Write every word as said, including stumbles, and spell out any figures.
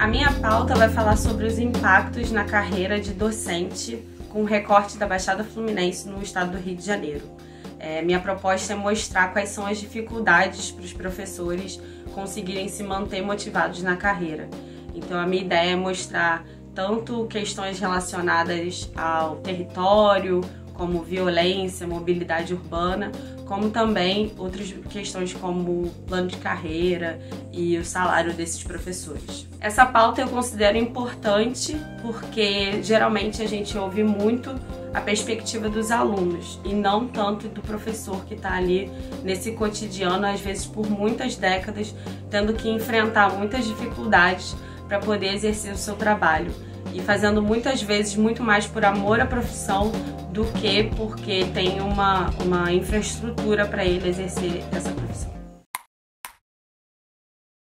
A minha pauta vai falar sobre os impactos na carreira de docente com o recorte da Baixada Fluminense no estado do Rio de Janeiro. É, minha proposta é mostrar quais são as dificuldades para os professores conseguirem se manter motivados na carreira. Então a minha ideia é mostrar tanto questões relacionadas ao território, como violência, mobilidade urbana, como também outras questões como plano de carreira e o salário desses professores. Essa pauta eu considero importante porque geralmente a gente ouve muito a perspectiva dos alunos e não tanto do professor que está ali nesse cotidiano, às vezes por muitas décadas, tendo que enfrentar muitas dificuldades para poder exercer o seu trabalho e fazendo muitas vezes muito mais por amor à profissão do que porque tem uma, uma infraestrutura para ele exercer essa profissão.